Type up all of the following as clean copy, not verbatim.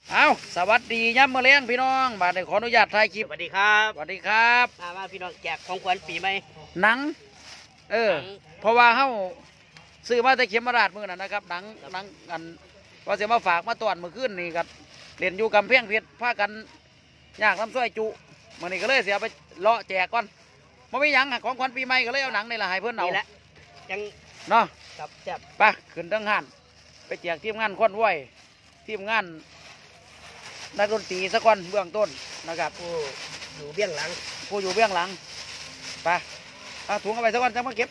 เอาสวัสดีย้ำมาเลี้ยงพี่น้องบาดขออนุญาตถ่ายคลิปสวัสดีครับสวัสดีครับมาพี่น้องแจกของขวัญปีใหม่หนังเพราะว่าเขาซื้อมาแต่เข็มราชมือนั่นนะครับหนังอันว่าเสียมาฝากมาตอนเมื่อคืนนี่ครับเรียนอยู่กำแพงเพชรพากันยากน้ำส้อยจุมื่อนี้ก็เลยเสียไปเลาะแจกก่อนไม่มีหยังของขวัญปีใหม่ก็เลยเอาหนังในละให้เพื่อนเอาแหละยังเนาะครับแซ่บไปขึ้นทั้งหันไปแจกทีมงานค้นไหวทีมงานนักดนตรีสักคนเบื้องต้นนะครับผู้อยู่เบื้องหลังไปเอาถุงเอาไปสักคนจะมาเก็บ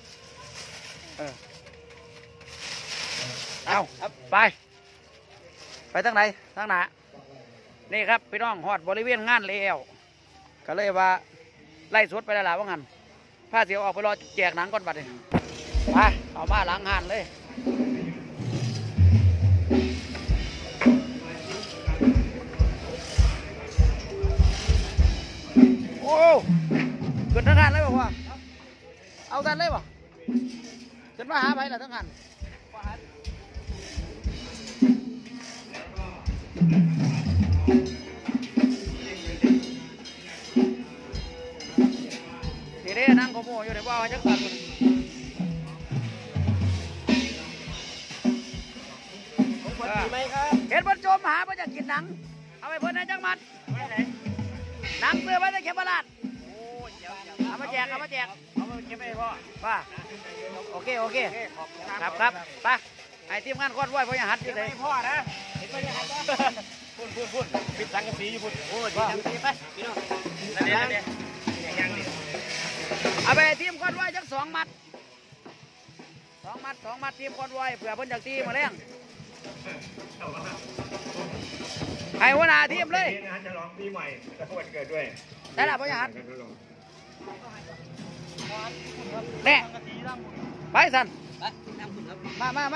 เอาไปทางไหนทางหนานี่ครับพี่น้องหอดบริเวณงานแล้วก็เลยว่าไล่สดไปแล้วล่ะว่างั้นผ้าเสียวออกไปรอแจกหนังก่อนบัดนี้ไปเอามาหลังหันเลยโอ้ขึ้นทั้งหันเลยบอกว่าเอากันเลยบ่ขึ้นมาหาไปละทั้งหันทีนี้นั่งขโมยอยู่ในบ้านจักรปีใหม่ครับเห็นบรรจมหาเพื่อจะกินหนังเอาไปเพื่อนในจังหวัดหนังเสื้อไว้ในเข็มราชเอามาแจกเอามาเก็บไปพ่อป้าโอเคครับไปไอ้ทีมงานก้อนไหวเพราะยังหัดอยู่เลยพ่อนะเห็นไหมยังหัดพูดปิดสังกะสีอยู่พูดโอ้ยปิดสังกะสีไปพี่น้องนั่นเอาไปทีมก้อนไหวจัก2 มัดทีมก้อนไหวเผื่อเพิ่นจากทีมาเลี้ยงไอ้หัวหน้าทีมเลยจะร้องปีใหม่จะวันเกิดด้วยได้ละพ่อหัดแน่ไปสันมา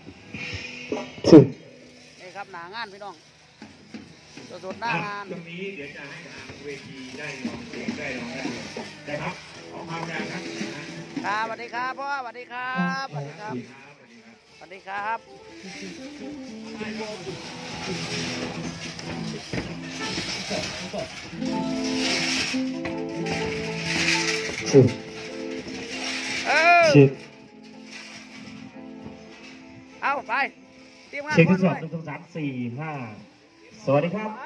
นี่ครับหน้างานพี่น้องสดหน้างานตรงนี้เดี๋ยวจะให้ทางเวทีได้ร้องเพลงได้ร้องได้ครับขอความดังครับสวัสดีครับพ่อสวัสดีครับสวัสดีครับเอาไปทีมงานเช็คที่สอบ1 2 3 4 5สวัสดีครับ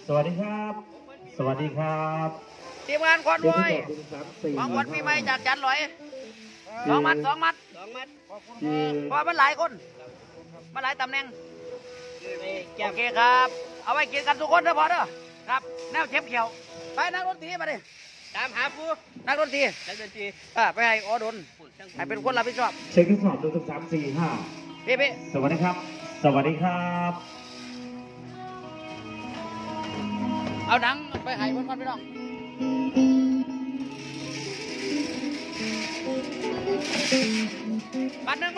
ทีมงานคอนวอยของขวัญปีใหม่จากจันหลอย2 มัดเพราะมันหลายคนมันหลายตำแหน่งโอเคครับเอาไว้กินกันทุกคนเด้อพอเด้อครับแนวเชฟเขียวไปนักดนตรีมาดิตามหาผู้นักดนตรีไปให้อดนให้เป็นคนรับผิดชอบเช็คที่สอบ1 2 3 4 5 พี่สวัสดีครับเอาหนังไปให้เพื่อนพี่น้องมาหนึ่ง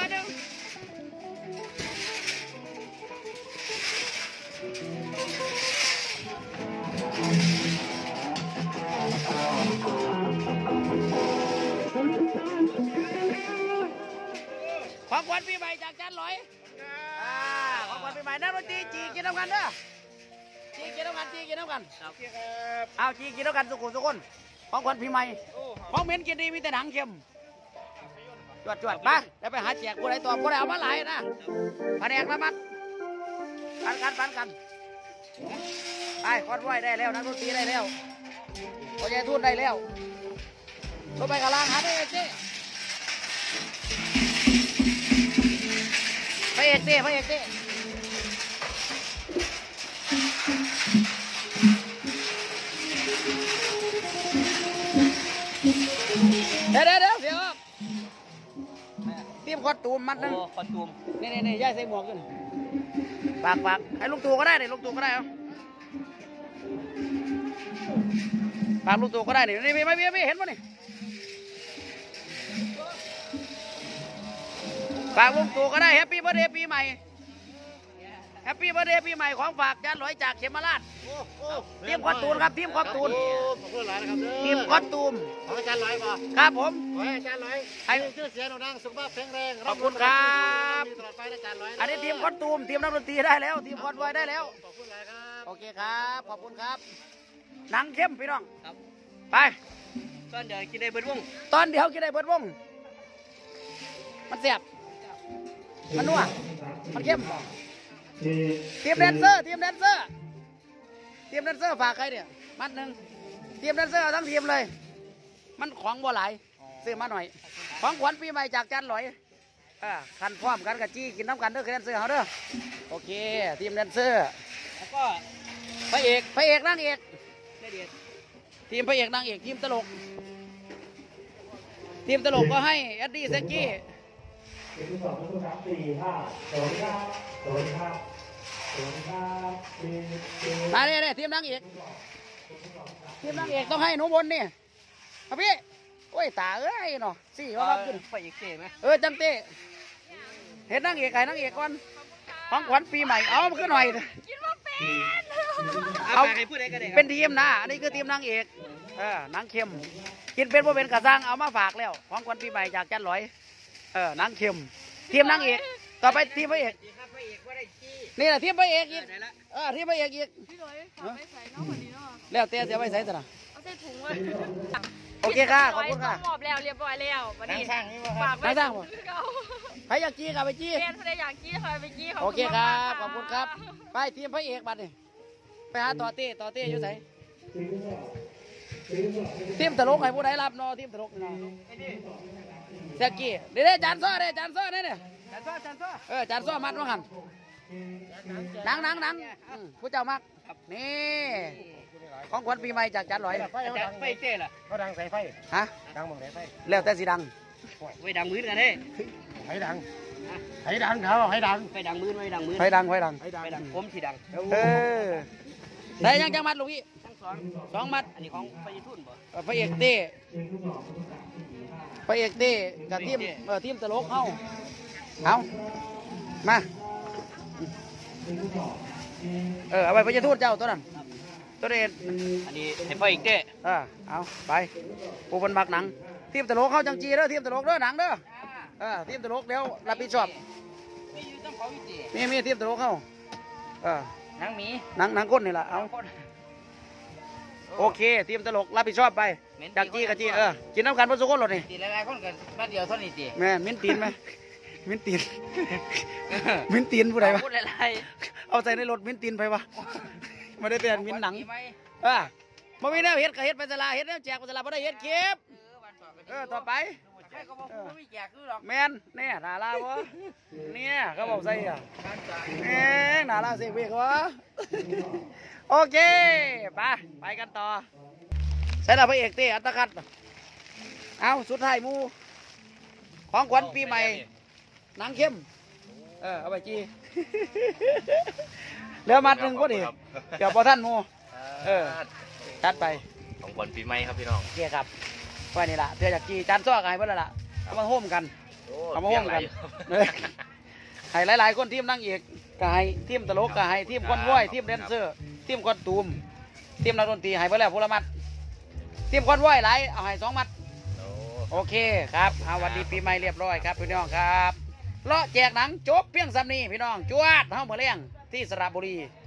ของขวัญปีใหม่จากจันหลอยของขวัญปีใหม่นักดนตรีจีกินน้ำกันเด้อจีกินน้ำกันเอาจีกินน้ำกันทุกคนของขวัญปีใหม่ของเหม็นกินดีมีแต่หนังเค็มจวดไปหาแจกกูได้ตัวกูได้เอามาหลายนะแผนกละมัดปันกันไปคอนไหวได้แล้วนักดนตรีได้แล้วโอ้ยทุนได้แล้วก็ไปกระลางหาได้เจ๊พระเอกเต้เดี๋ยวเสียทีมคอตูมมัดนึงคอตูมนี่ย่ายใส่หมวกกันปากให้ลูกตัวก็ได้ลูกตัวก็ได้เอาปากลูกตัวก็ได้นี่ไม่เห็นมั้ยนี่ปากลูกตัวก็ได้แฮปปี้เบิร์ธเดย์ปีใหม่แฮปปี้เบอร์เดย์ปีใหม่ของฝากจานร้อยจากเขมราชทีมคอนตูนครับทีมคอนตูนขอบคุณหลายนะครับทีมคอนตูมของอาจารย์ร้อยป่ะครับผมขอให้อาจารย์ร้อยมีชื่อเสียงโด่งดังสุขภาพแข็งแรงขอบคุณครับตลอดไปอาจารย์ร้อยอันนี้ทีมคอนตูมทีมนักดนตรีได้แล้วทีมคอนไวได้แล้วขอบคุณหลายครับโอเคครับขอบคุณครับหนังเข้มพี่น้องไปตอนเดี๋ยวกินได้เบิดวงตอนเดียวกินได้เบิดวงมันเสียบมันนัวมันเข้มทีมแดนเซอร์ทีมแดนเซอร์ทีมแดนเซอร์ฝากใครเนี่ยมัดหนึ่งทีมแดนเซอร์เอาทั้งทีมเลย มันของบัวไหลายซื้อมาหน่อยของขวัญปีใหม่จากจันหลอยคันพร้อมกันกับจี้กินน้ำกันเด้อคือแดนเซอร์เขาเด้อโอเคทีมแดนเซอร์แล้วก็พระเอกนางเอกได้เดียดทีมพระเอกนางเอกทีมตลกทีมตลกก็ให้แอดดี้เซกกี้ 1 2 3 4 5สวัสดีครับสวัสดีครับสวัสดีครับมาเนี่ยทีมนางเอกทีมนางเอกต้องให้หนูบนนี่ครับพี่โอ้ยตาเอ้ยเนาะสี่ว่าครับขึ้นไปอีกเก๋ไหมจังเต้เห็นนางเอกไก่นางเอกก่อนของขวัญปีใหม่เอามาขึ้นหน่อยเอาไปให้พูดได้ก็ได้เป็นทีมนะอันนี้คือทีมนางเอกนางเค็มกินเป็นว่าเป็นกระซังเอามาฝากแล้วของขวัญปีใหม่จากจันหลอยนางเค็มทีมนางเอกต่อไปทีมพระเอกนี่แหละทีมพระเอกอีกทีมพระเอกอีกพี่ร้อยฝากไปใส่น้องคนนี้เนาะแล้วเต้เสียไปใส่ซะนะเอาใส่ถุงไว้โอเคค่ะขอบคุณค่ะหมอบแล้วเรียบร้อยแล้ววันนี้ฝากไว้นางสร้างบ่เก่าใครอยากจี้กับไปจี้แฟนเขาได้อยากกี้คอยไปกี้เขาโอเคครับขอบคุณครับไปทีมพระเอกบัดนี่ไปหาต่อเต้อยู่ไหนทีมตลกให้ผู้ใดรับเนาะทีมตลกเนาะเสียกี้เดี๋ยวจานซ้อเนี่ยจานซ้อเนี่ยจานซ้อมัดว่าหันหนังผู้เจ้ามักนี่ของขวัญปีใหม่จากจานลอยไฟเก๋ล่ะเขาดังใส่ไฟฮะดังมองไหนไฟแล้วแต่สีดังไฟดังมืดกันเด้ให้ดังเขาให้ดังไฟดังมืดไม่ดังมืดไฟดังไฟดังผมที่ดังได้ยังจังมัดลูกพี่ทั้งสองมัดอันนี้ของไฟทุ่นบ่พระเอกเต้กับทีมตลกเข้าเอามาเอาไปพระเจ้าทูตเจ้าตัวนั้นตัวเด็ดอันนี้ให้ไฟอีกเด้เอาไปผู้บรรบักหนังทีมตลกเข้าจังจีเด้อทีมตลกเด้อหนังเด้อทีมตลกเดี๋ยวรับผิดชอบมีอยู่ต้องเขาอีกเด้มีทีมตลกเข้านังหมีหนังก้นนี่แหละเอาโอเคทีมตลกรับผิดชอบไปจากจีกับจีกินน้ำกันพระสุโขทัยรถนี่ตีหลายๆคนกันบ้านเดียวเท่านี้ตีแม่มิ้นตีนไหมมิ้นตีนผู้ใดวะพูดหลายเอาใส่ในรถมิ้นตีนไปวะไม่ได้เป็นมิ้นหนังๆมามีแนวเฮ็ดกับเฮ็ดไปสลาเฮ็ดแนวแจกไปสลาบ่ได้เฮ็ดเก็บต่อไปใครก็บอกว่าไม่แจกคือหรอกแมนเนี่ยนาลาวะเนี่ยเขาบอกใส่นาลาเสกเวกวะโอเคไปกันต่อใส่ละพระเอกเต้อัตคัดเอาสุดท้ายมูของขวัญปีใหม่หนังเข้มเอาไปจีเหลือมัดหนึ่งก็ดีเกี่ยวพอท่านมูจัดไปของขวัญปีใหม่ครับพี่น้องโอเคครับว่านี่ล่ะเดี๋ยวจากจีจานซ้อกันให้เพื่อนละเอามาโฮมกันเอามาโฮมกันให้หลายๆคนทีมนั่งเอกก็ให้ทีมตลกก็ให้ทีมคอนวอยทีมแดนเซอร์ทีมคอนตูมทีมนักดนตรีให้ไปแล้วพลมัดทีมคอนวอยหลายเอาให้2 มัดโอเคครับเอาวันดีปีใหม่เรียบร้อยครับพี่น้องครับเลาะแจกหนังจบเพียงซ้ำนี้พี่น้องจวดเฮ้ามาเลี้ยงที่สระบุรี